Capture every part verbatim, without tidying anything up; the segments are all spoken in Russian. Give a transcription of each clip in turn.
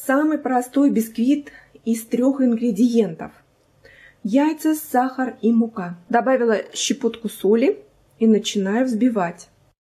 Самый простой бисквит из трех ингредиентов. Яйца, сахар и мука. Добавила щепотку соли и начинаю взбивать.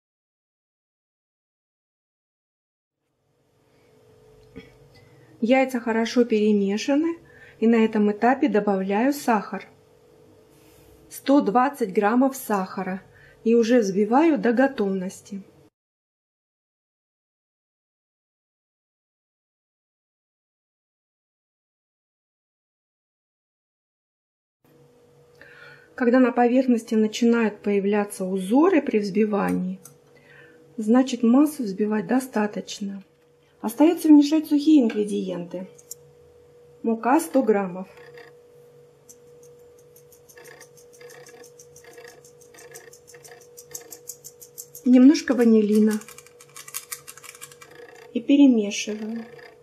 Яйца хорошо перемешаны, и на этом этапе добавляю сахар. сто двадцать граммов сахара. И уже взбиваю до готовности. Когда на поверхности начинают появляться узоры при взбивании, значит массу взбивать достаточно. Остается вмешать сухие ингредиенты. Мука сто граммов. Немножко ванилина. И перемешиваю.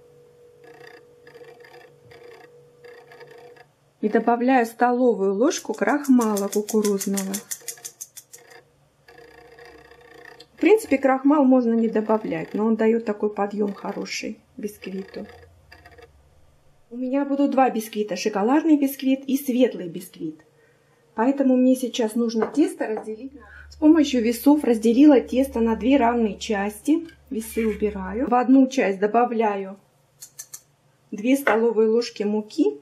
И добавляю столовую ложку крахмала кукурузного. В принципе, крахмал можно не добавлять, но он дает такой подъем хороший бисквиту. У меня будут два бисквита: шоколадный бисквит и светлый бисквит. Поэтому мне сейчас нужно тесто разделить. С помощью весов разделила тесто на две равные части. Весы убираю. В одну часть добавляю две столовые ложки муки.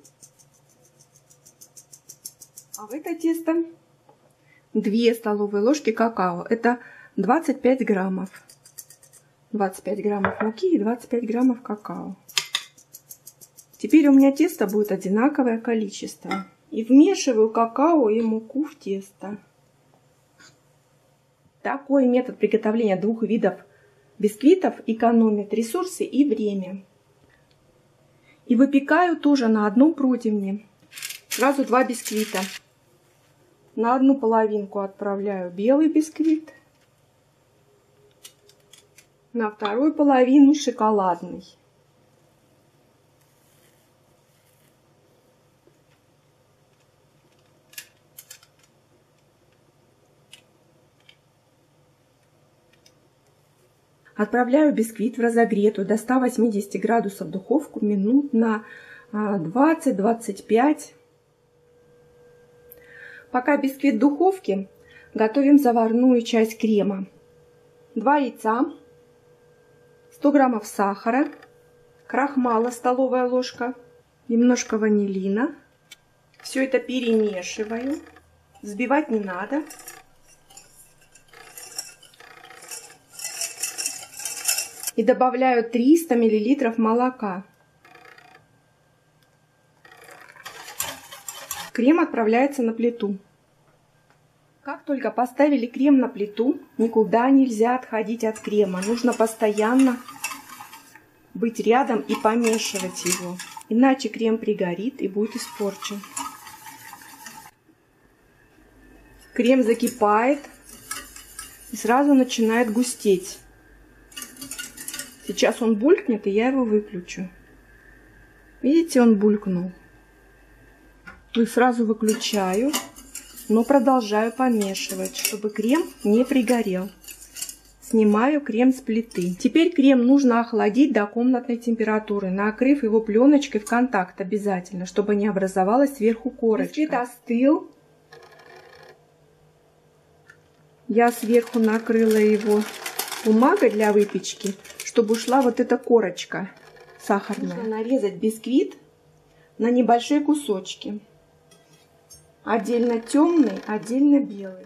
А в это тесто две столовые ложки какао. Это двадцать пять граммов. двадцать пять граммов муки и двадцать пять граммов какао. Теперь у меня тесто будет одинаковое количество. И вмешиваю какао и муку в тесто. Такой метод приготовления двух видов бисквитов экономит ресурсы и время. И выпекаю тоже на одном противне. Сразу два бисквита. На одну половинку отправляю белый бисквит. На вторую половину шоколадный. Отправляю бисквит в разогретую до ста восьмидесяти градусов духовку минут на двадцать-двадцать пять. Пока бисквит в духовке, готовим заварную часть крема. два яйца, сто граммов сахара, крахмала столовая ложка, немножко ванилина. Все это перемешиваю. Взбивать не надо. И добавляю триста миллилитров молока. Крем отправляется на плиту. Как только поставили крем на плиту, никуда нельзя отходить от крема. Нужно постоянно быть рядом и помешивать его. Иначе крем пригорит и будет испорчен. Крем закипает и сразу начинает густеть. Сейчас он булькнет, и я его выключу. Видите, он булькнул. И сразу выключаю, но продолжаю помешивать, чтобы крем не пригорел. Снимаю крем с плиты. Теперь крем нужно охладить до комнатной температуры, накрыв его пленочкой в контакт обязательно, чтобы не образовалась сверху корочка. Бисквит остыл. Я сверху накрыла его бумагой для выпечки, чтобы ушла вот эта корочка сахарная. Нужно нарезать бисквит на небольшие кусочки. Отдельно темный, отдельно белый.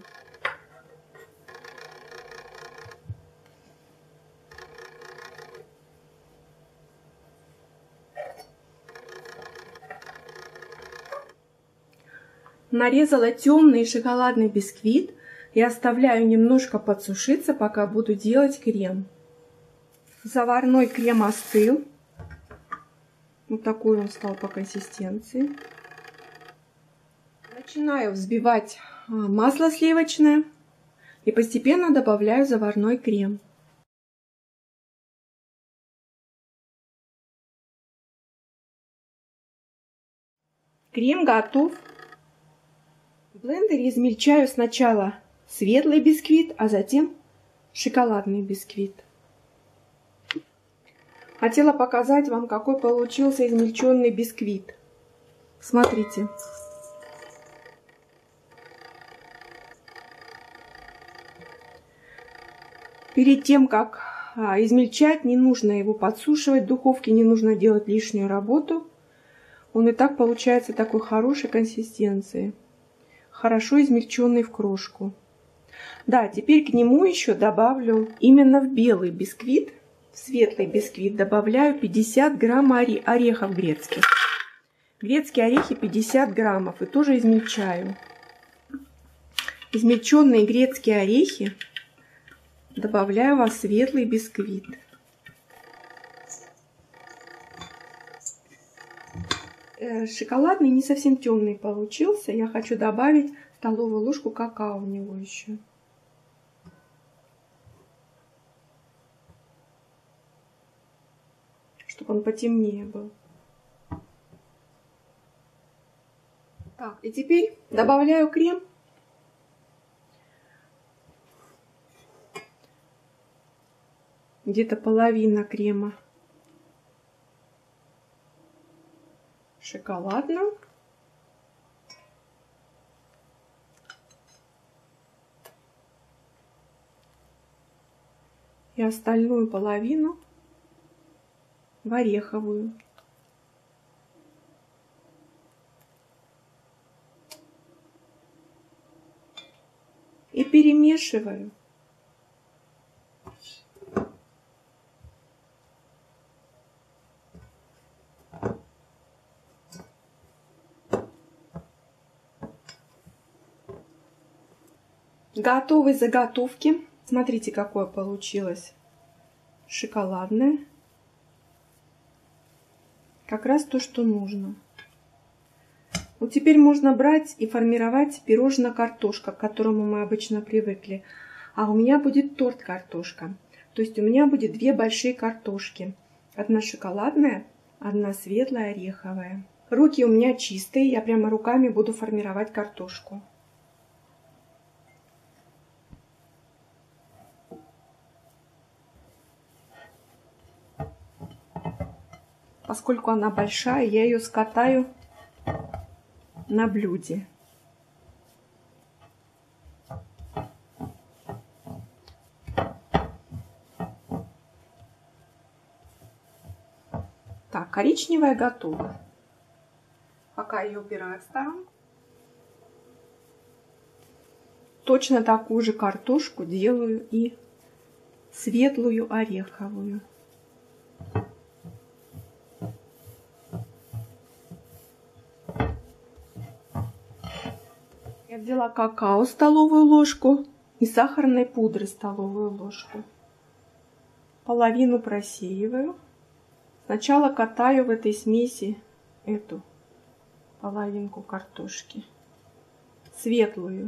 Нарезала темный шоколадный бисквит и оставляю немножко подсушиться, пока буду делать крем. Заварной крем остыл. Вот такой он стал по консистенции. Начинаю взбивать масло сливочное и постепенно добавляю заварной крем. Крем готов. В блендере измельчаю сначала светлый бисквит, а затем шоколадный бисквит. Хотела показать вам, какой получился измельченный бисквит. Смотрите. Перед тем, как а, измельчать, не нужно его подсушивать в духовке, не нужно делать лишнюю работу. Он и так получается такой хорошей консистенции. Хорошо измельченный в крошку. Да, теперь к нему еще добавлю именно в белый бисквит, в светлый бисквит добавляю пятьдесят грамм орехов грецких. Грецкие орехи пятьдесят граммов и тоже измельчаю. Измельченные грецкие орехи добавляю во светлый бисквит. Шоколадный не совсем темный получился. Я хочу добавить столовую ложку какао в него еще. Чтобы он потемнее был. Так, и теперь добавляю крем. Где-то половина крема шоколадного. И остальную половину в ореховую. И перемешиваю. Готовые заготовки. Смотрите, какое получилось. Шоколадное. Как раз то, что нужно. Вот теперь можно брать и формировать пирожно-картошка, к которому мы обычно привыкли. А у меня будет торт-картошка. То есть у меня будет две большие картошки. Одна шоколадная, одна светлая, ореховая. Руки у меня чистые, я прямо руками буду формировать картошку. Поскольку она большая, я ее скатаю на блюде. Так, коричневая готова. Пока ее убираю в сторону. Точно такую же картошку делаю и светлую ореховую. Я взяла какао столовую ложку и сахарной пудры столовую ложку. Половину просеиваю. Сначала катаю в этой смеси эту половинку картошки, светлую.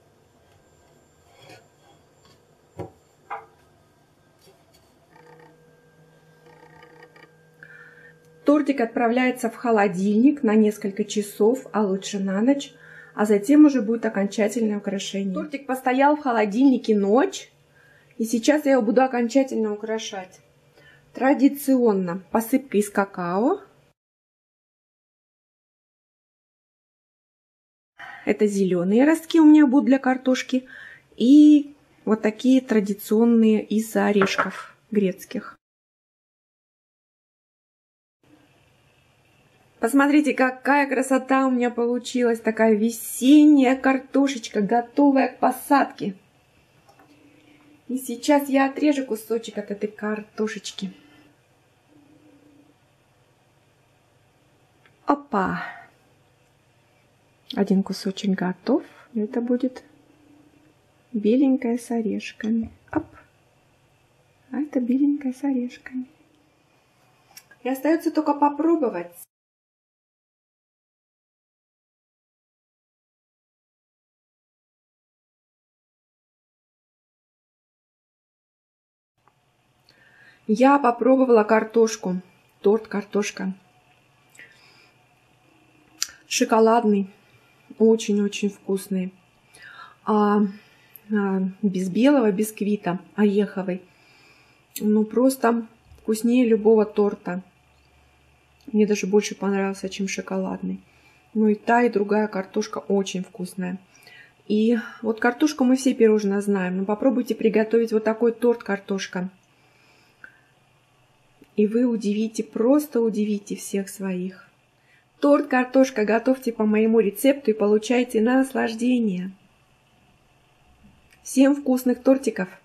Тортик отправляется в холодильник на несколько часов, а лучше на ночь. А затем уже будет окончательное украшение. Тортик постоял в холодильнике ночь, и сейчас я его буду окончательно украшать. Традиционно посыпка из какао. Это зеленые ростки у меня будут для картошки. И вот такие традиционные из орешков грецких. Посмотрите, какая красота у меня получилась. Такая весенняя картошечка, готовая к посадке. И сейчас я отрежу кусочек от этой картошечки. Опа! Один кусочек готов. Это будет беленькая с орешками. Оп! А это беленькая с орешками. И остается только попробовать. Я попробовала картошку, торт картошка. Шоколадный, очень-очень вкусный. А, а, без белого бисквита, ореховый. Ну просто вкуснее любого торта. Мне даже больше понравился, чем шоколадный. Ну и та, и другая картошка очень вкусная. И вот картошку мы все пирожные знаем, но попробуйте приготовить вот такой торт картошка. И вы удивите, просто удивите всех своих. Торт картошка готовьте по моему рецепту и получайте наслаждение. Всем вкусных тортиков!